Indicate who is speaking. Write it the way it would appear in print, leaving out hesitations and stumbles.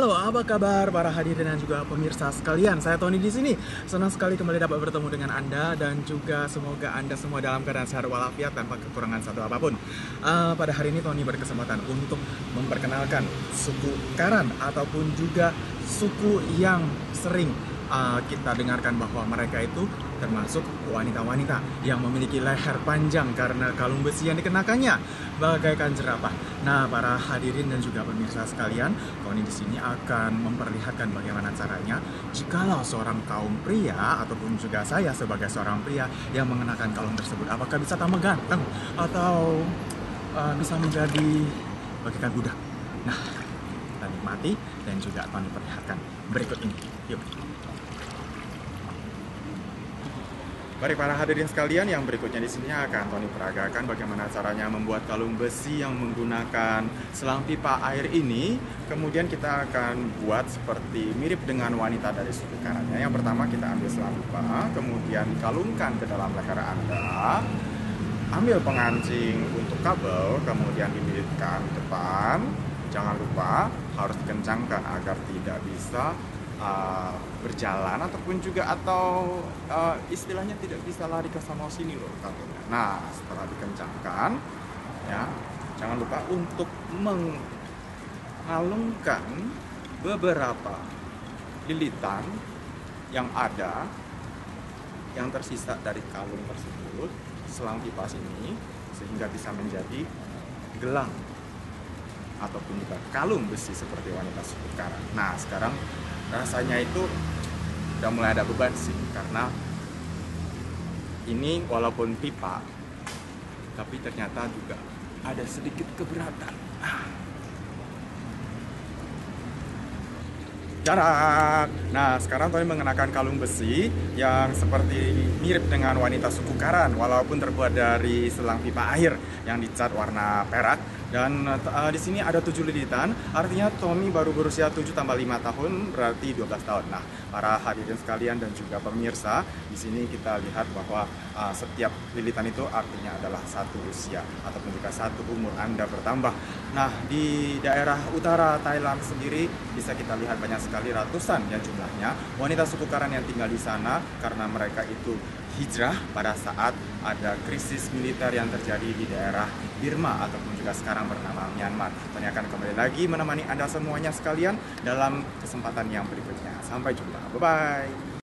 Speaker 1: Halo, apa kabar para hadirin dan juga pemirsa sekalian? Saya Tony di sini. Senang sekali kembali dapat bertemu dengan Anda dan juga semoga Anda semua dalam keadaan sehat walafiat tanpa kekurangan satu apapun. Pada hari ini Tony berkesempatan untuk memperkenalkan suku Karan ataupun juga suku yang sering kita dengarkan bahwa mereka itu termasuk wanita-wanita yang memiliki leher panjang karena kalung besi yang dikenakannya bagaikan jerapah. Nah, para hadirin dan juga pemirsa sekalian, Tony di sini akan memperlihatkan bagaimana caranya jikalau seorang kaum pria ataupun juga saya sebagai seorang pria yang mengenakan kalung tersebut, apakah bisa tambah ganteng atau bisa menjadi bagaikan budak. Nah, kita nikmati dan juga Tony perlihatkan berikut ini. Yuk. Baik para hadirin sekalian, yang berikutnya di sini akan Tony peragakan bagaimana caranya membuat kalung besi yang menggunakan selang pipa air ini. Kemudian kita akan buat seperti mirip dengan wanita dari suku Karannya. Yang pertama kita ambil selang pipa, kemudian kalungkan ke dalam leher Anda. Ambil pengancing untuk kabel, kemudian dililitkan depan. Jangan lupa harus dikencangkan agar tidak bisa berjalan ataupun juga istilahnya tidak bisa lari ke sana sini loh kalungnya. Nah, setelah dikencangkan ya, jangan lupa untuk mengalungkan beberapa lilitan yang ada yang tersisa dari kalung tersebut, selang pipa ini, sehingga bisa menjadi gelang ataupun juga kalung besi seperti wanita suku Karan. Nah, sekarang rasanya itu udah mulai ada beban sih, karena ini walaupun pipa tapi ternyata juga ada sedikit keberatan. Jarak. Nah, sekarang Tony mengenakan kalung besi yang seperti mirip dengan wanita suku Karan walaupun terbuat dari selang pipa air yang dicat warna perak. Dan di sini ada 7 lilitan, artinya Tommy baru berusia 7 tambah 5 tahun, berarti 12 tahun. Nah, para hadirin sekalian dan juga pemirsa, di sini kita lihat bahwa setiap lilitan itu artinya adalah satu usia ataupun juga satu umur Anda bertambah. Nah, di daerah utara Thailand sendiri bisa kita lihat banyak sekali ratusan ya jumlahnya wanita suku Karan yang tinggal di sana karena mereka itu hijrah pada saat ada krisis militer yang terjadi di daerah Burma ataupun juga sekarang bernama Myanmar. Tony akan kembali lagi menemani Anda semuanya sekalian dalam kesempatan yang berikutnya. Sampai jumpa. Bye-bye.